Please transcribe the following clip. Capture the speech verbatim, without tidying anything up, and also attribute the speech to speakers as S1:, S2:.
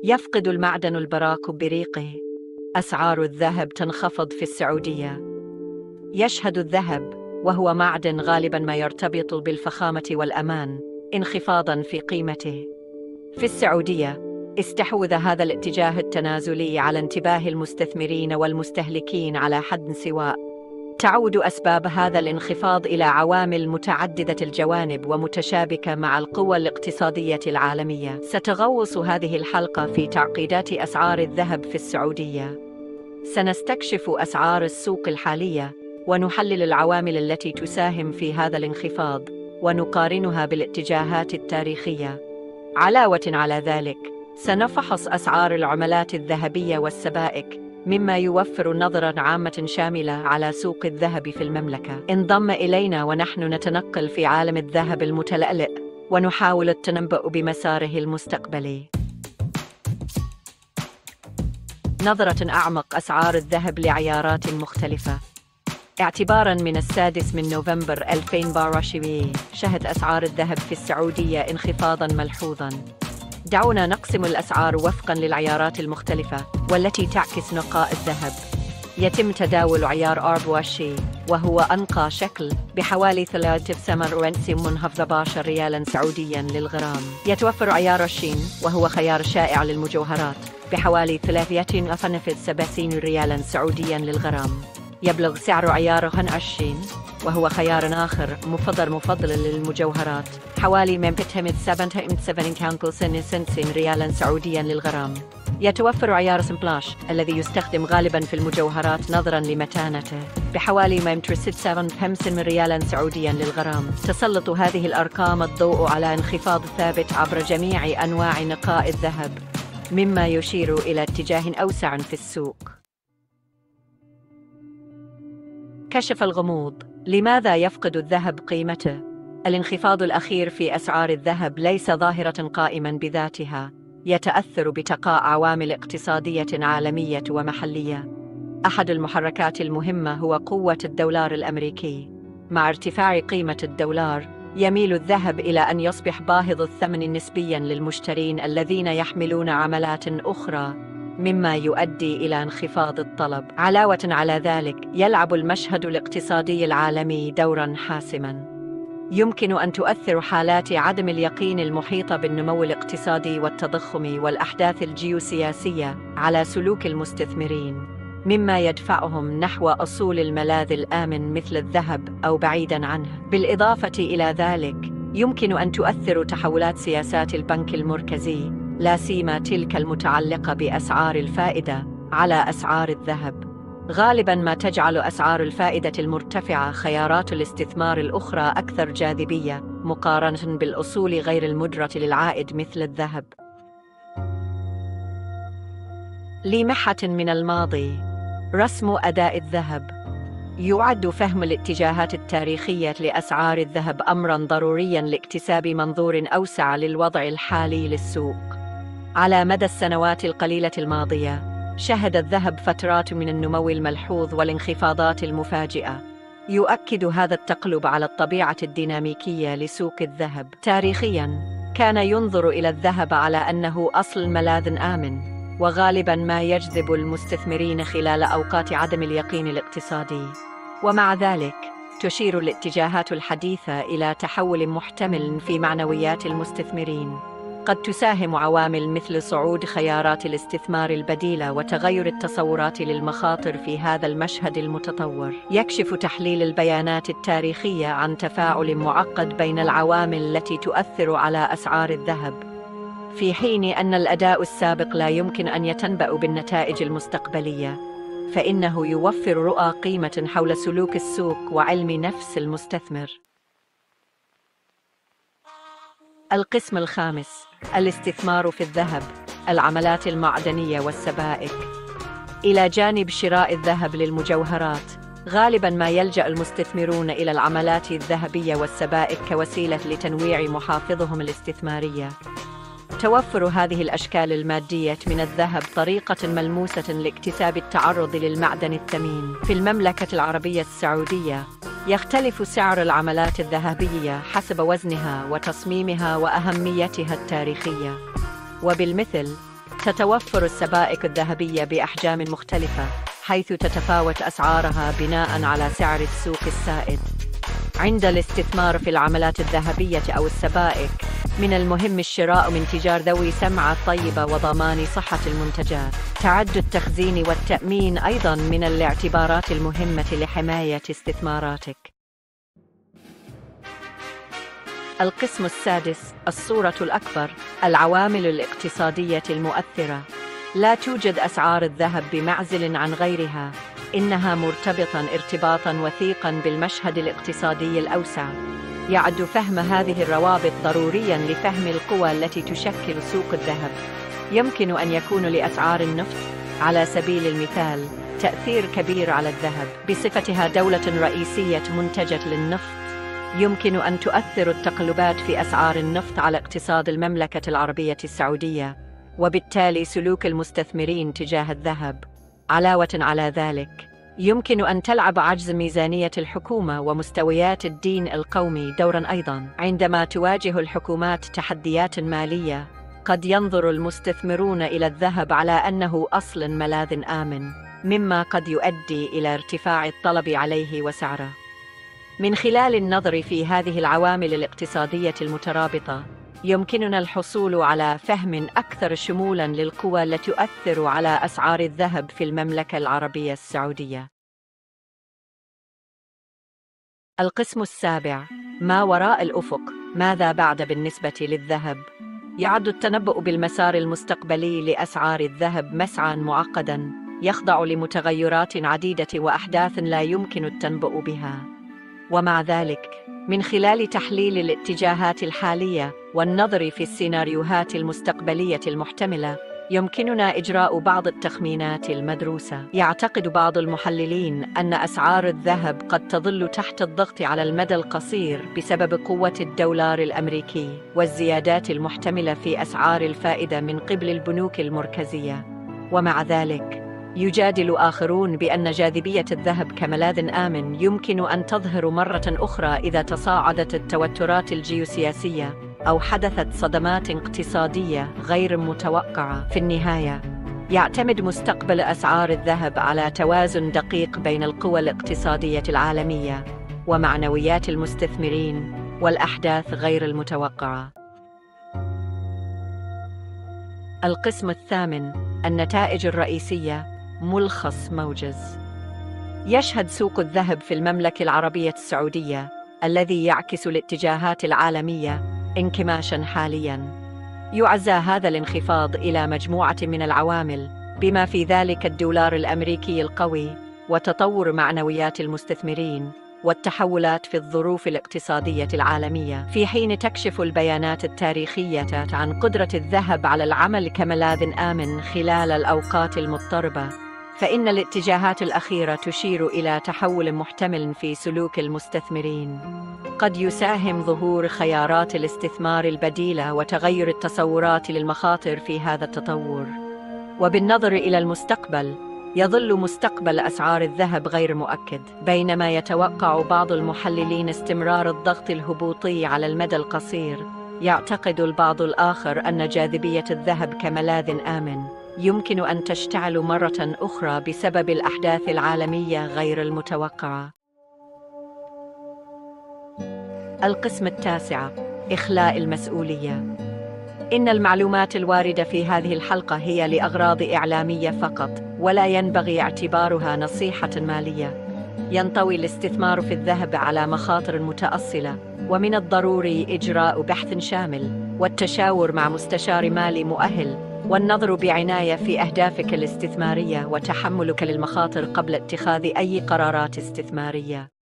S1: يفقد المعدن البراق بريقه. أسعار الذهب تنخفض في السعودية. يشهد الذهب، وهو معدن غالباً ما يرتبط بالفخامة والأمان، انخفاضاً في قيمته. في السعودية، استحوذ هذا الاتجاه التنازلي على انتباه المستثمرين والمستهلكين على حد سواء. تعود أسباب هذا الانخفاض إلى عوامل متعددة الجوانب ومتشابكة مع القوى الاقتصادية العالمية. ستغوص هذه الحلقة في تعقيدات أسعار الذهب في السعودية. سنستكشف أسعار السوق الحالية ونحلل العوامل التي تساهم في هذا الانخفاض ونقارنها بالاتجاهات التاريخية. علاوة على ذلك، سنفحص أسعار العملات الذهبية والسبائك، مما يوفر نظرة عامة شاملة على سوق الذهب في المملكة. انضم إلينا ونحن نتنقل في عالم الذهب المتلألئ ونحاول التنبؤ بمساره المستقبلي. نظرة أعمق أسعار الذهب لعيارات مختلفة. اعتباراً من السادس من نوفمبر ألفين وأربعة وعشرين، شهد أسعار الذهب في السعودية انخفاضاً ملحوظاً. دعونا نقسم الأسعار وفقاً للعيارات المختلفة والتي تعكس نقاء الذهب. يتم تداول عيار أربعة وعشرين، وهو أنقى شكل، بحوالي ثلاثة وسبعين ريالاً سعودياً للغرام. يتوفر عيار عشرين، وهو خيار شائع للمجوهرات، بحوالي ثلاثمائة وسبعين ريالاً سعودياً للغرام. يبلغ سعر عيار عشرين، وهو خيار آخر مفضل مفضل للمجوهرات، حوالي مئتين وسبعة وسبعين ريالاً سعودياً للغرام. يتوفر عيار سمبلاش، الذي يستخدم غالباً في المجوهرات نظراً لمتانته، بحوالي مئتين وستة وخمسين ريالاً سعودياً للغرام. تسلط هذه الأرقام الضوء على انخفاض ثابت عبر جميع أنواع نقاء الذهب، مما يشير إلى اتجاه أوسع في السوق. كشف الغموض. لماذا يفقد الذهب قيمته؟ الانخفاض الأخير في أسعار الذهب ليس ظاهرة قائمة بذاتها، يتأثر بتقاء عوامل اقتصادية عالمية ومحلية. أحد المحركات المهمة هو قوة الدولار الأمريكي. مع ارتفاع قيمة الدولار، يميل الذهب إلى أن يصبح باهظ الثمن نسبياً للمشترين الذين يحملون عملات أخرى، مما يؤدي إلى انخفاض الطلب. علاوة على ذلك، يلعب المشهد الاقتصادي العالمي دوراً حاسماً. يمكن أن تؤثر حالات عدم اليقين المحيطة بالنمو الاقتصادي والتضخم والأحداث الجيوسياسية على سلوك المستثمرين، مما يدفعهم نحو أصول الملاذ الآمن مثل الذهب أو بعيداً عنه. بالإضافة إلى ذلك، يمكن أن تؤثر تحولات سياسات البنك المركزي، لا سيما تلك المتعلقة بأسعار الفائدة، على أسعار الذهب. غالباً ما تجعل أسعار الفائدة المرتفعة خيارات الاستثمار الأخرى أكثر جاذبية مقارنة بالأصول غير المدرة للعائد مثل الذهب. لمحة من الماضي. رسم أداء الذهب. يعد فهم الاتجاهات التاريخية لأسعار الذهب أمراً ضرورياً لاكتساب منظور أوسع للوضع الحالي للسوق. على مدى السنوات القليلة الماضية، شهد الذهب فترات من النمو الملحوظ والانخفاضات المفاجئة. يؤكد هذا التقلب على الطبيعة الديناميكية لسوق الذهب. تاريخياً، كان ينظر إلى الذهب على أنه أصل ملاذ آمن، وغالباً ما يجذب المستثمرين خلال أوقات عدم اليقين الاقتصادي. ومع ذلك، تشير الاتجاهات الحديثة إلى تحول محتمل في معنويات المستثمرين. قد تساهم عوامل مثل صعود خيارات الاستثمار البديلة وتغير التصورات للمخاطر في هذا المشهد المتطور. يكشف تحليل البيانات التاريخية عن تفاعل معقد بين العوامل التي تؤثر على أسعار الذهب، في حين أن الأداء السابق لا يمكن أن يتنبأ بالنتائج المستقبلية، فإنه يوفر رؤى قيمة حول سلوك السوق وعلم نفس المستثمر. القسم الخامس: الاستثمار في الذهب، العملات المعدنية والسبائك. إلى جانب شراء الذهب للمجوهرات، غالباً ما يلجأ المستثمرون إلى العملات الذهبية والسبائك كوسيلة لتنويع محافظهم الاستثمارية. توفر هذه الأشكال المادية من الذهب طريقة ملموسة لاكتساب التعرض للمعدن الثمين. في المملكة العربية السعودية، يختلف سعر العملات الذهبية حسب وزنها وتصميمها وأهميتها التاريخية. وبالمثل، تتوفر السبائك الذهبية بأحجام مختلفة، حيث تتفاوت أسعارها بناء على سعر السوق السائد. عند الاستثمار في العملات الذهبية أو السبائك، من المهم الشراء من تجار ذوي سمعة طيبة وضمان صحة المنتجات. تعد التخزين والتأمين أيضاً من الاعتبارات المهمة لحماية استثماراتك. القسم السادس، الصورة الأكبر، العوامل الاقتصادية المؤثرة. لا توجد أسعار الذهب بمعزل عن غيرها، إنها مرتبطة ارتباطاً وثيقاً بالمشهد الاقتصادي الأوسع. يعد فهم هذه الروابط ضرورياً لفهم القوى التي تشكل سوق الذهب. يمكن أن يكون لأسعار النفط على سبيل المثال تأثير كبير على الذهب بصفتها دولة رئيسية منتجة للنفط. يمكن أن تؤثر التقلبات في أسعار النفط على اقتصاد المملكة العربية السعودية، وبالتالي سلوك المستثمرين تجاه الذهب. علاوة على ذلك، يمكن أن تلعب عجز ميزانية الحكومة ومستويات الدين القومي دوراً أيضاً. عندما تواجه الحكومات تحديات مالية، قد ينظر المستثمرون إلى الذهب على أنه أصل ملاذ آمن، مما قد يؤدي إلى ارتفاع الطلب عليه وسعره. من خلال النظر في هذه العوامل الاقتصادية المترابطة، يمكننا الحصول على فهم أكثر شمولاً للقوى التي تؤثر على أسعار الذهب في المملكة العربية السعودية. القسم السابع، ما وراء الأفق، ماذا بعد بالنسبة للذهب؟ يعد التنبؤ بالمسار المستقبلي لأسعار الذهب مسعاً معقداً، يخضع لمتغيرات عديدة وأحداث لا يمكن التنبؤ بها. ومع ذلك، من خلال تحليل الاتجاهات الحالية والنظر في السيناريوهات المستقبلية المحتملة، يمكننا إجراء بعض التخمينات المدروسة. يعتقد بعض المحللين أن أسعار الذهب قد تظل تحت الضغط على المدى القصير بسبب قوة الدولار الأمريكي والزيادات المحتملة في أسعار الفائدة من قبل البنوك المركزية. ومع ذلك، يجادل آخرون بأن جاذبية الذهب كملاذ آمن يمكن أن تظهر مرة أخرى إذا تصاعدت التوترات الجيوسياسية أو حدثت صدمات اقتصادية غير متوقعة. في النهاية، يعتمد مستقبل أسعار الذهب على توازن دقيق بين القوى الاقتصادية العالمية ومعنويات المستثمرين والأحداث غير المتوقعة. القسم الثامن، النتائج الرئيسية، ملخص موجز. يشهد سوق الذهب في المملكة العربية السعودية، الذي يعكس الاتجاهات العالمية، انكماشاً حالياً. يعزى هذا الانخفاض إلى مجموعة من العوامل، بما في ذلك الدولار الأمريكي القوي وتطور معنويات المستثمرين والتحولات في الظروف الاقتصادية العالمية. في حين تكشف البيانات التاريخية عن قدرة الذهب على العمل كملاذ آمن خلال الأوقات المضطربة، فإن الاتجاهات الأخيرة تشير إلى تحول محتمل في سلوك المستثمرين. قد يساهم ظهور خيارات الاستثمار البديلة وتغير التصورات للمخاطر في هذا التطور. وبالنظر إلى المستقبل، يظل مستقبل أسعار الذهب غير مؤكد، بينما يتوقع بعض المحللين استمرار الضغط الهبوطي على المدى القصير. يعتقد البعض الآخر أن جاذبية الذهب كملاذ آمن يمكن أن تشتعل مرة أخرى بسبب الأحداث العالمية غير المتوقعة. القسم التاسع، إخلاء المسؤولية. إن المعلومات الواردة في هذه الحلقة هي لأغراض إعلامية فقط، ولا ينبغي اعتبارها نصيحة مالية. ينطوي الاستثمار في الذهب على مخاطر متأصلة، ومن الضروري إجراء بحث شامل والتشاور مع مستشار مالي مؤهل، والنظر بعناية في أهدافك الاستثمارية وتحملك للمخاطر قبل اتخاذ أي قرارات استثمارية.